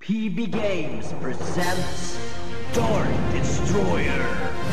PB Games presents Dark Destroyer.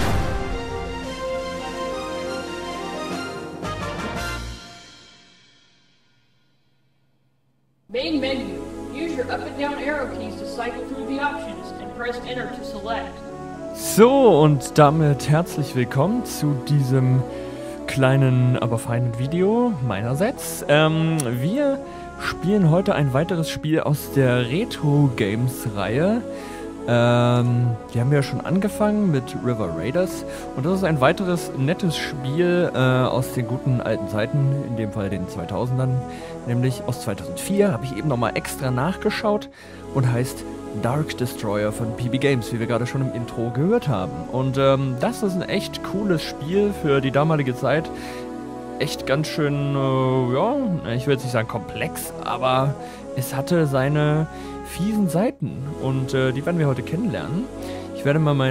Main menu. Use your up and down arrow keys to cycle through the options and press enter to select. So, und damit herzlich willkommen zu diesem kleinen, aber feinen Video meinerseits. Wir spielen heute ein weiteres Spiel aus der Retro-Games-Reihe. Die haben wir ja schon angefangen mit River Raiders. Und das ist ein weiteres nettes Spiel aus den guten alten Zeiten, in dem Fall den 2000ern, nämlich aus 2004, habe ich eben nochmal extra nachgeschaut und heißt Dark Destroyer von PB Games, wie wir gerade schon im Intro gehört haben. Und das ist ein echt cooles Spiel für die damalige Zeit. Echt ganz schön, ja, ich will jetzt nicht sagen komplex, aber es hatte seine fiesen Seiten und die werden wir heute kennenlernen. Ich werde mal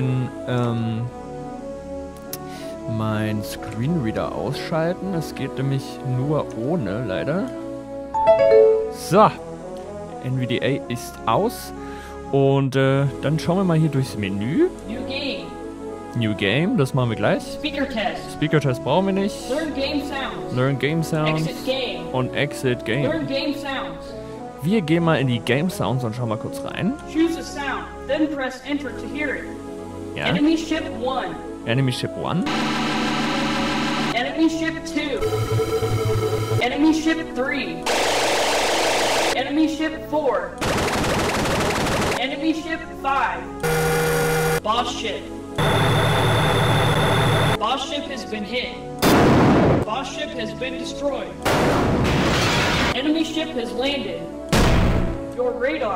mein Screenreader ausschalten. Es geht nämlich nur ohne, leider. So, NVDA ist aus. Und dann schauen wir mal hier durchs Menü. New game. New Game, das machen wir gleich. Speaker test. Speaker Test brauchen wir nicht. Learn game sounds. Learn Game Sounds. Exit game. Und Exit Game. Learn game sounds. Wir gehen mal in die Game Sounds und schauen mal kurz rein. Choose a sound, then press enter to hear it. Ja. Enemy ship 1. Enemy Ship 1. Enemy ship 2. Enemy ship 3. Enemy ship 4. Enemy ship 5. Boss ship. Boss ship has been hit. Boss ship has been destroyed. Enemy ship has landed. Your radar.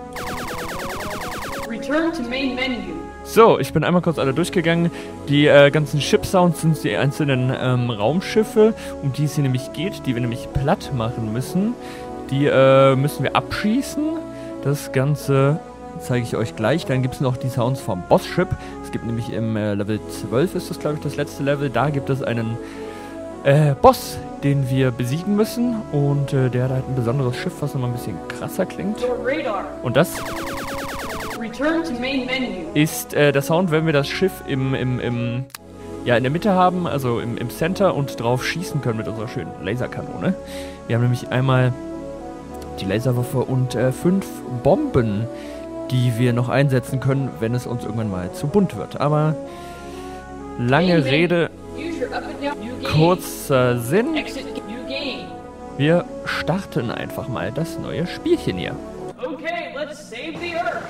Return to main menu. So, ich bin einmal kurz alle durchgegangen. Die ganzen Ship-Sounds sind die einzelnen Raumschiffe, um die es hier nämlich geht, die wir nämlich platt machen müssen. Die müssen wir abschießen. Das Ganze zeige ich euch gleich. Dann gibt es noch die Sounds vom Boss-Ship. Es gibt nämlich im Level 12, ist das glaube ich das letzte Level. Da gibt es einen Boss, den wir besiegen müssen. Und der hat halt ein besonderes Schiff, was nochmal ein bisschen krasser klingt. Your radar. Und das Return to main menu. ist der Sound, wenn wir das Schiff in der Mitte haben, also im Center und drauf schießen können mit unserer schönen Laserkanone. Wir haben nämlich einmal die Laserwaffe und 5 Bomben, die wir noch einsetzen können, wenn es uns irgendwann mal zu bunt wird. Aber lange Rede, Use your up and down. New game. kurzer Sinn. Exit new game. Wir starten einfach mal das neue Spielchen hier. Okay, let's save the Earth.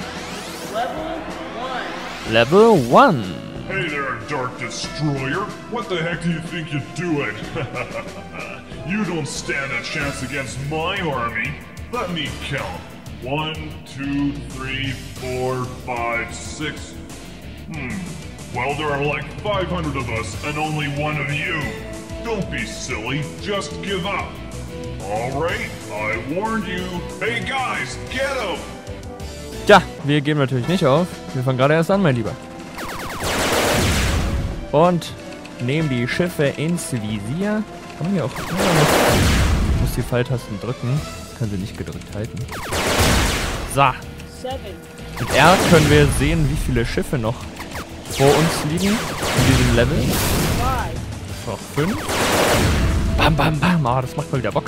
Level 1. Level 1. Hey there, Dark Destroyer. What the heck do you think you're doing? You don't stand a chance against my army. Let me count. 1, 2, 3, 4, 5, 6. Well, there are like 500 of us and only one of you. Don't be silly. Just give up. Alright, I warned you. Hey guys, get him! Ja, wir geben natürlich nicht auf. Wir fangen gerade erst an, mein Lieber. Und nehmen die Schiffe ins Visier. Kann man hier auch... Ja, muss die Pfeiltasten drücken. Kann sie nicht gedrückt halten. So. 7. Mit R können wir sehen, wie viele Schiffe noch vor uns liegen in diesem Level. 5. Noch 5. Bam, bam, bam. Ah, das macht mal wieder Bock.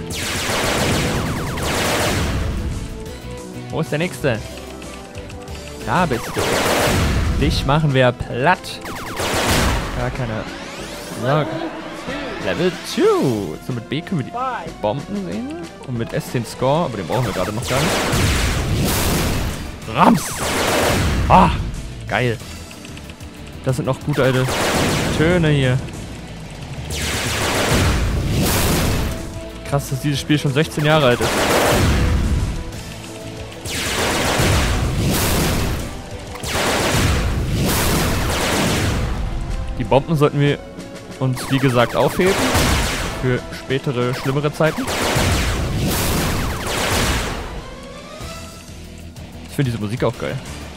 Wo ist der nächste? Da bist du. Dich machen wir platt. Gar keine... Ja. Level 2. So, mit B können wir die Bomben sehen. Und mit S den Score. Aber den brauchen wir gerade noch gar nicht. Rams! Ah, geil. Das sind noch gute alte Töne hier. Krass, dass dieses Spiel schon 16 Jahre alt ist. Die Bomben sollten wir uns, wie gesagt, aufheben. Für spätere, schlimmere Zeiten. Ich finde diese Musik auch geil.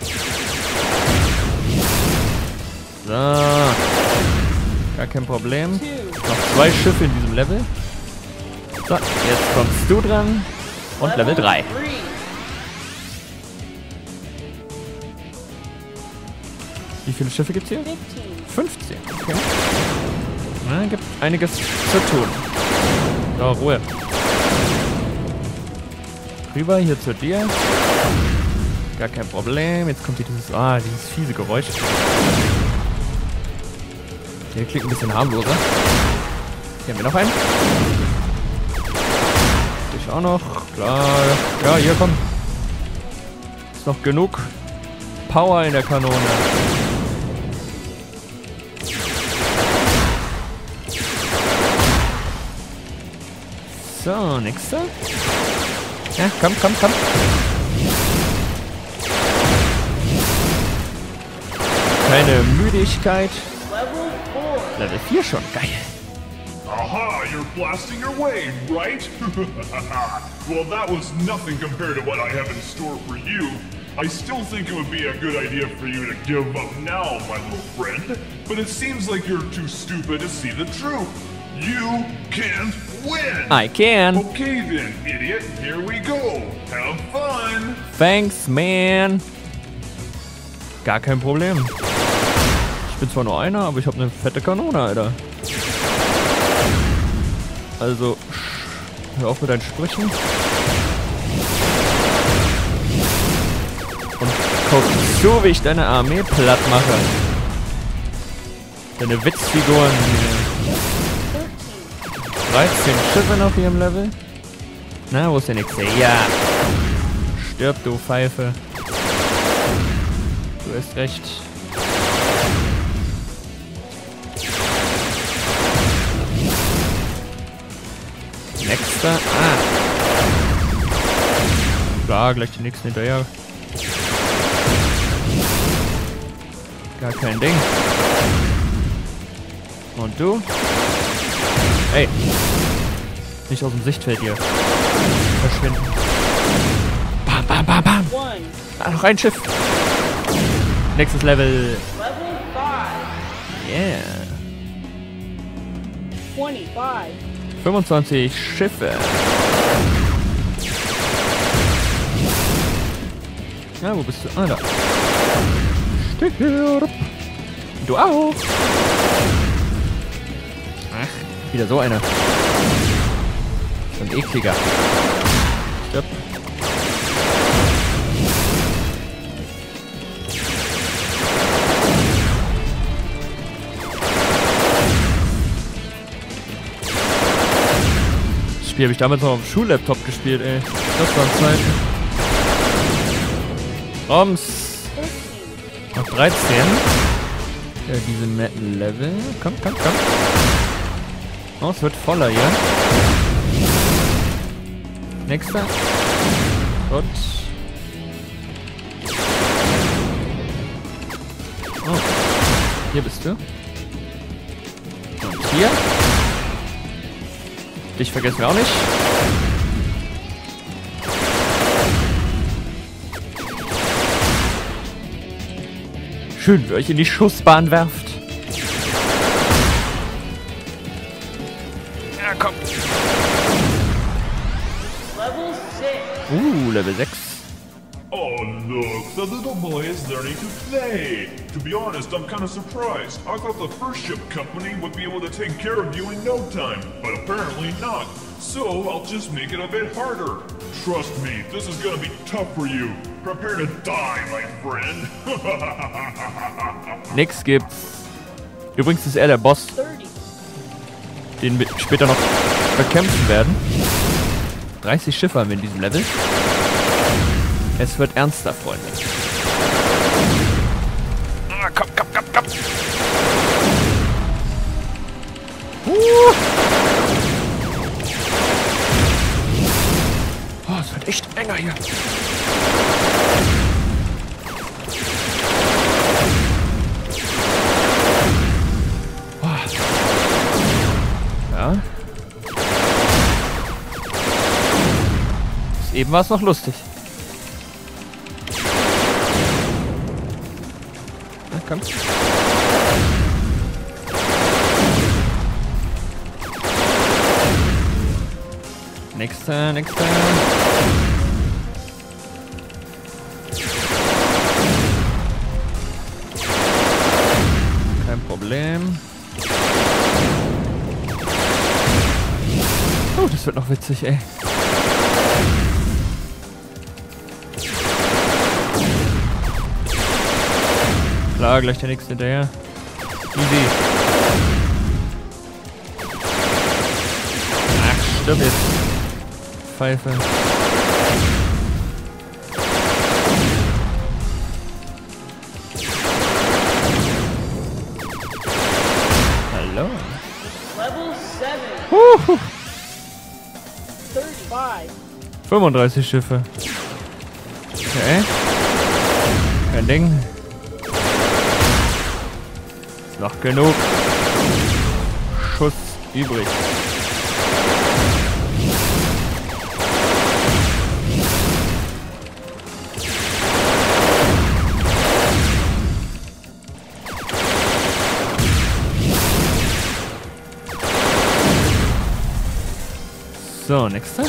So. Gar kein Problem. Noch 2 Schiffe in diesem Level. So, jetzt kommst du dran. Und Level 3. viele Schiffe gibt's hier? 15. 15. Okay. Na, gibt einiges zu tun. So, Ruhe. Rüber hier zu dir. Gar kein Problem. Jetzt kommt hier dieses fiese Geräusch. Hier klingt ein bisschen harmloser. Hier haben wir noch einen. Dich auch noch. Klar. Ja, hier komm. Ist noch genug Power in der Kanone. So, nächster. Ja, komm. Keine Müdigkeit. Level 4 schon, geil. Aha, you're blasting your way, right? Well, that was nothing compared to what I have in store for you. I still think it would be a good idea for you to give up now, my little friend. But it seems like you're too stupid to see the truth. You can't win! I can. Okay then, idiot. Here we go. Have fun! Thanks, man. Gar kein Problem. Ich bin zwar nur einer, aber ich habe eine fette Kanone, Alter. Also, hör auf mit deinen Sprüchen. Und guck zu, wie ich deine Armee platt mache. Deine Witzfiguren. 13 Schiffe auf ihrem Level. Na, wo ist der nächste? Ja. Stirb, du Pfeife. Du hast recht. Nächster. Ja, gleich die nächsten hinterher. Gar kein Ding. Und du? Ey. Nicht aus dem Sichtfeld hier. Verschwinden. Bam, bam, bam, bam. Ah, noch ein Schiff. Nächstes Level. Level 5. Yeah. 25. 25 Schiffe. Ja, wo bist du? Ah, da. Stirb. Du auch. Ach, wieder so einer. So ein ekliger. Stirb. Das Spiel habe ich damals noch auf dem Schullaptop gespielt, ey. Das waren Zeiten. Roms. Noch 13. Ja, diese netten Level. Komm. Oh, es wird voller hier. Nächster. Gut. Oh. Hier bist du. Und hier. Dich vergessen wir auch nicht. Schön, wie euch in die Schussbahn werft. Ja, komm. Level 6. Level 6. Oh, look, the little boy is learning to play. To be honest, I'm kind of surprised. I thought the first ship company would be able to take care of you in no time, but apparently not. So I'll just make it a bit harder. Trust me, this is gonna be tough for you. Prepare to die, my friend. Nix gibt's. Übrigens ist er der Boss, 30. den wir später noch bekämpfen werden. 30 Schiffe haben wir in diesem Level. Es wird ernster, Freunde. Ah, komm. Oh, es wird echt enger hier. Oh. Ja. Eben war es noch lustig. Na, komm. Nächster. witzig, ey. Klar, gleich der nächste hinterher. Easy. Ach, stirb jetzt. Pfeife. Hallo. Level 7. 35. 35 Schiffe. Okay. Kein Ding. Ist noch genug Schuss übrig. So, nächster.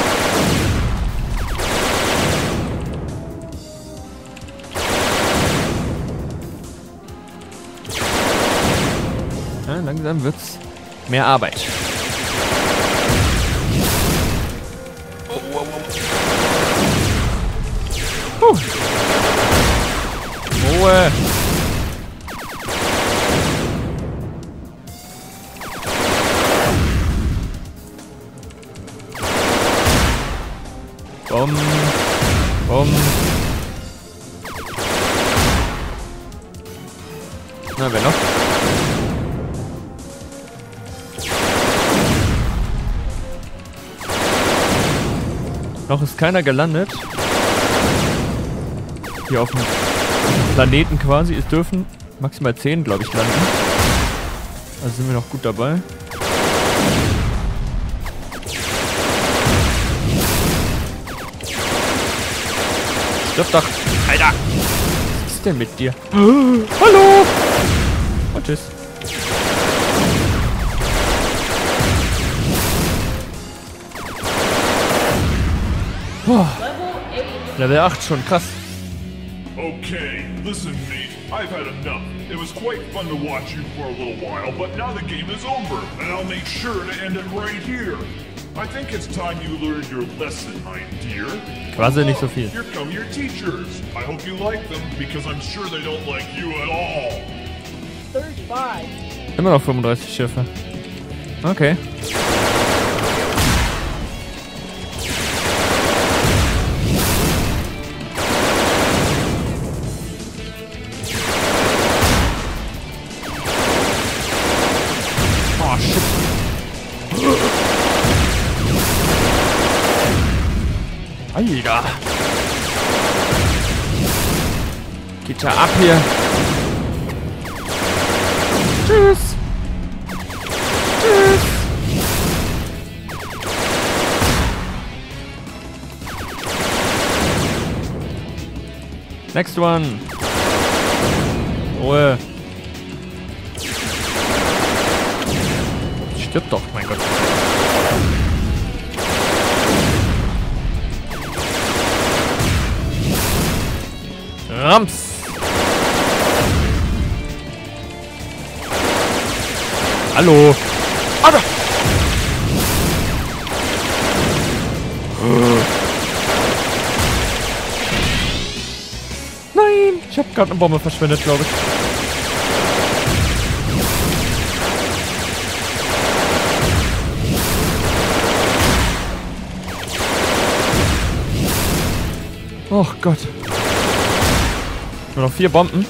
Ja, langsam wird's mehr Arbeit. Oh, oh, oh. Ruhe. Bumm. Bumm. Na, wer noch? Noch ist keiner gelandet. Hier auf dem Planeten quasi. Es dürfen maximal 10, glaube ich, landen. Also sind wir noch gut dabei. Stirb doch! Alter! Was ist denn mit dir? Hallo! Und tschüss. Oh. Level 8 schon, krass. Okay, listen, mate. I've had enough. It was quite fun to watch you for a little while, but now the game is over, and I'll make sure to end it right here. I think it's time you learned your lesson, my dear. Quasi nicht so viel. Here come your teachers. I hope you like them, because I'm sure they don't like you at all. 35. Immer noch 35 Schiffe. Okay. Oh, shit. Alter. Geht ja ab hier. Tschüss. Tschüss. Next one. Ruhe. Stirb doch, mein Gott. Rams. Hallo. Alter. Nein, ich habe gerade eine Bombe verschwendet, glaube ich. Oh Gott. Nur noch 4 Bomben.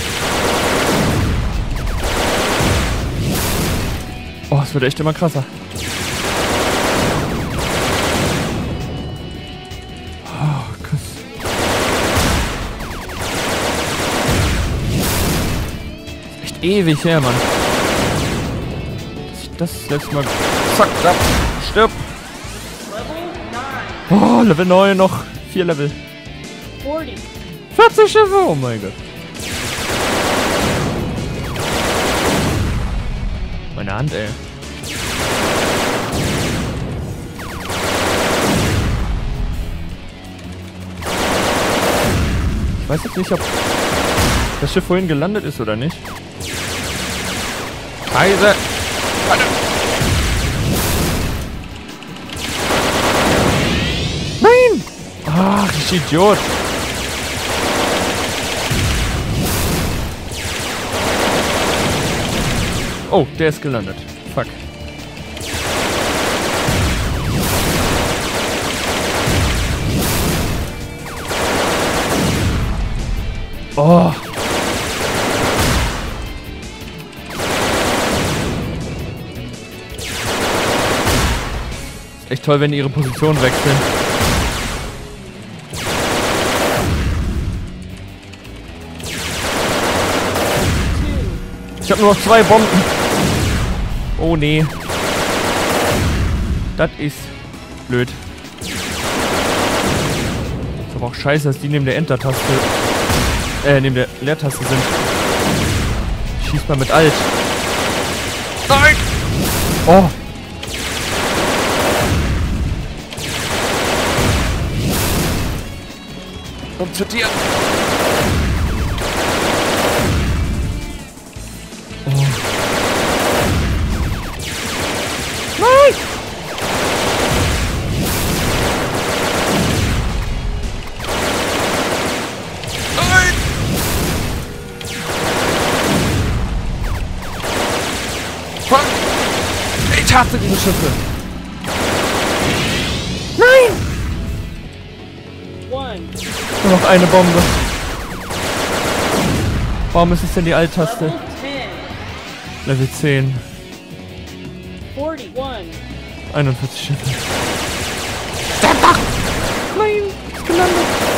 Oh, es wird echt immer krasser. Oh, krass. Echt ewig her, Mann. Dass ich das letzte Mal... Zack, zack, stirb. Oh, Level 9, noch 4 Level. 40. 40 Schiffe, oh mein Gott. Meine Hand, ey. Ich weiß jetzt nicht, ob das Schiff vorhin gelandet ist oder nicht. Scheiße! Warte! Ach, ich Idiot. Oh, der ist gelandet. Fuck. Oh. Ist echt toll, wenn die ihre Position wechseln. Ich habe nur noch 2 Bomben. Oh nee. Das ist blöd. Ist aber auch scheiße, dass die neben der Enter-Taste, neben der Leertaste sind. Schieß mal mit Alt. Nein! Oh. Komm zu dir. Oh. Nein! Nein! Fuck! Ich hasse diese Schiffe. Nein! Nur noch eine Bombe. Warum ist es denn die Alt-Taste? Level 10. 41 Schiffe. Sterb doch! Nein! Ist gelandet!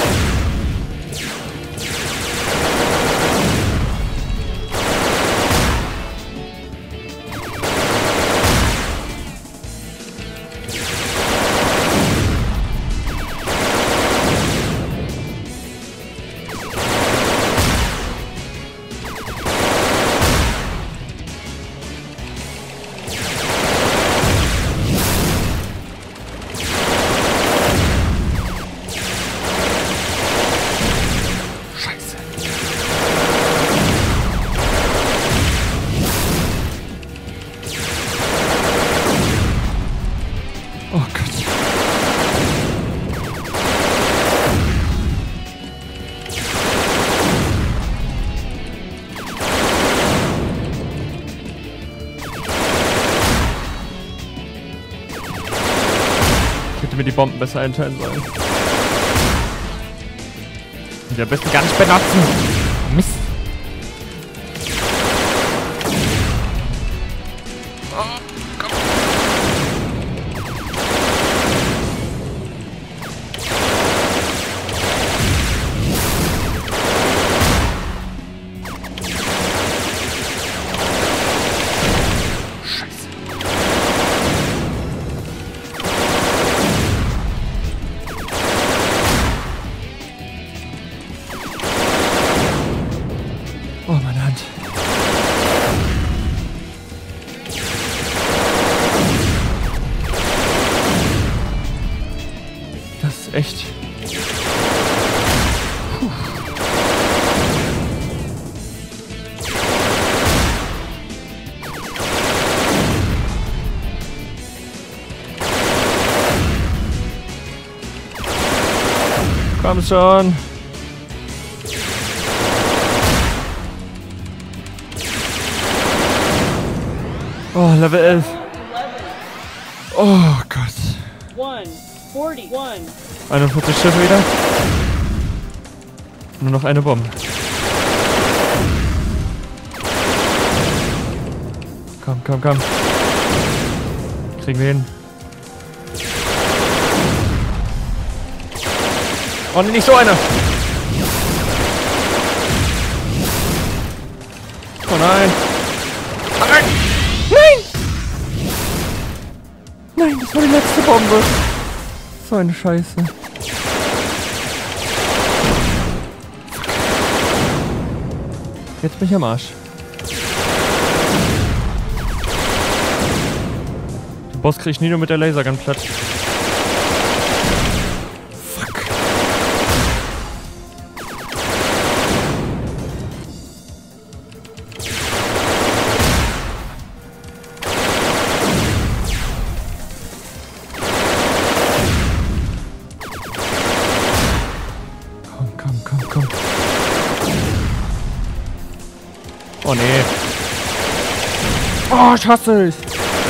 Oh Gott. Ich hätte mir die Bomben besser einteilen sollen. Die am besten gar nicht benutzen. Mist. Oh, meine Hand. Das ist echt... Puh. Komm schon. Oh, Level 11. Oh Gott. 41 Schiffe wieder. Nur noch eine Bombe. Komm, komm, komm. Kriegen wir hin. Oh, nee, nicht so eine. Oh nein. Nein! Nein! Nein, das war die letzte Bombe. So eine Scheiße. Jetzt bin ich am Arsch. Den Boss krieg ich nie nur mit der Lasergun platt. Fuck. Oh, nee. Oh, ich hasse es.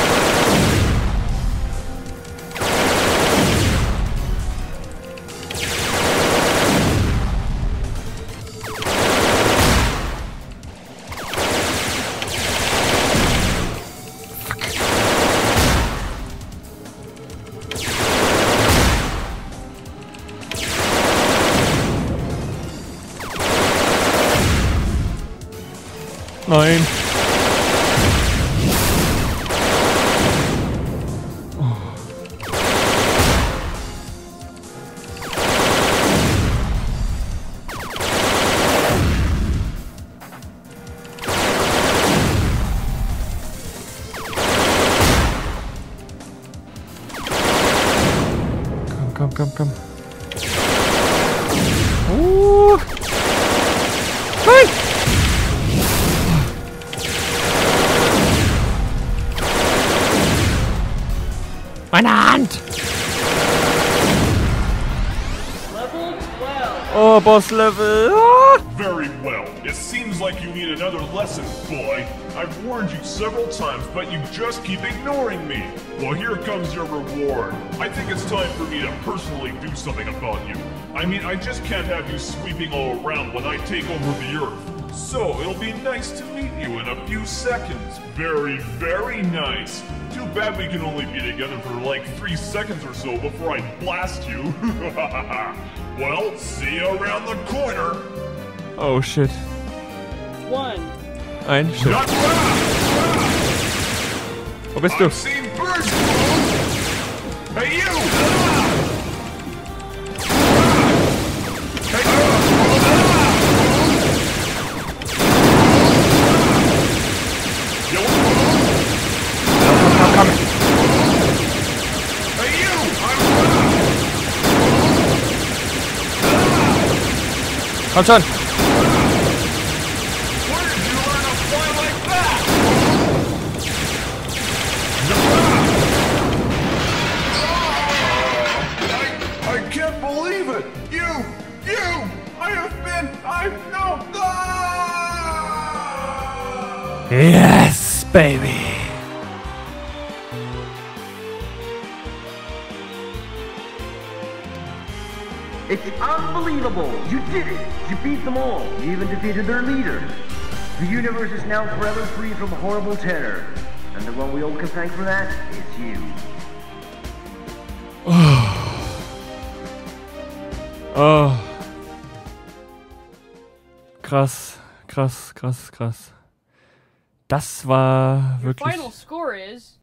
Nein. Komm. Nein! Meine Hand! Level 12. Oh, Boss-Level. Ah! Very well. It seems like you need another lesson, boy. I've warned you several times, but you just keep ignoring me. Well, here comes your reward. I think it's time for me to personally do something about you. I mean, I just can't have you sweeping all around when I take over the Earth. So, it'll be nice to meet you in a few seconds. Very, very nice. Too bad we can only be together for like 3 seconds or so before I blast you. Well, see you around the corner. Oh, shit. 1. Ein Shit. Wo bist du? I've seen birds. Hey, you! Komm. Hey, you! Komm schon. Where did you learn to fly like that? I can't believe it! I've no... Yes, baby. It's unbelievable! You did it! You beat them all! You even defeated their leader! The universe is now forever free from horrible terror. And the one we all can thank for that is you. Oh. Krass. Das war Your wirklich... final score is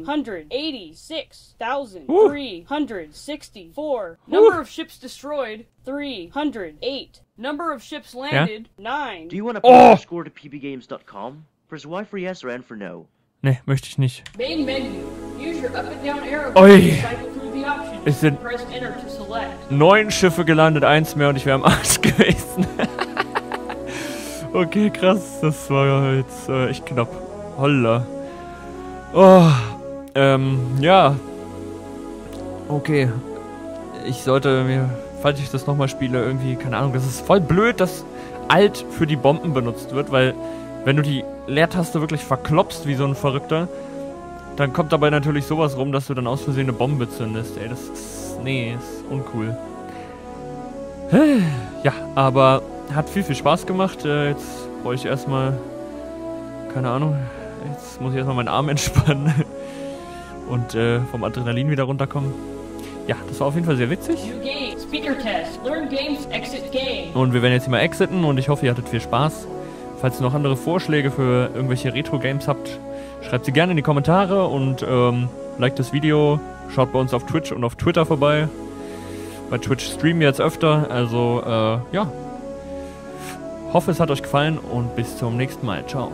186,364. Number of ships destroyed, 308. Number of ships landed, 9. Do you want to put your score to pbgames.com? Press Y for yes or N for no. Ne, möchte ich nicht. Main menu. Use your up and down arrow Oi. keys to cycle through the options. Es sind Press enter to select. 9 Schiffe gelandet, 1 mehr und ich wäre am Arsch gewesen. Okay, krass. Das war jetzt echt knapp. Holla. Oh, ja. Okay. Ich sollte mir, falls ich das nochmal spiele, irgendwie, keine Ahnung, das ist voll blöd, dass Alt für die Bomben benutzt wird, weil wenn du die Leertaste wirklich verklopst wie so ein Verrückter, dann kommt dabei natürlich sowas rum, dass du dann aus Versehen eine Bombe zündest. Ey, das ist, nee, ist uncool. Ja, aber hat viel Spaß gemacht. Jetzt brauche ich erstmal, keine Ahnung, jetzt muss ich erstmal meinen Arm entspannen und vom Adrenalin wieder runterkommen. Ja, das war auf jeden Fall sehr witzig. New game. Speaker test. Learn games. Exit game. Und wir werden jetzt hier mal exiten und ich hoffe, ihr hattet viel Spaß. Falls ihr noch andere Vorschläge für irgendwelche Retro-Games habt, schreibt sie gerne in die Kommentare und liked das Video. Schaut bei uns auf Twitch und auf Twitter vorbei. Bei Twitch streamen wir jetzt öfter, also ja. Hoffe, es hat euch gefallen und bis zum nächsten Mal. Ciao.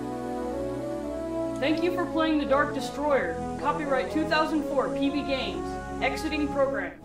Thank you for playing The Dark Destroyer. Copyright 2004 PB Games. Exiting program.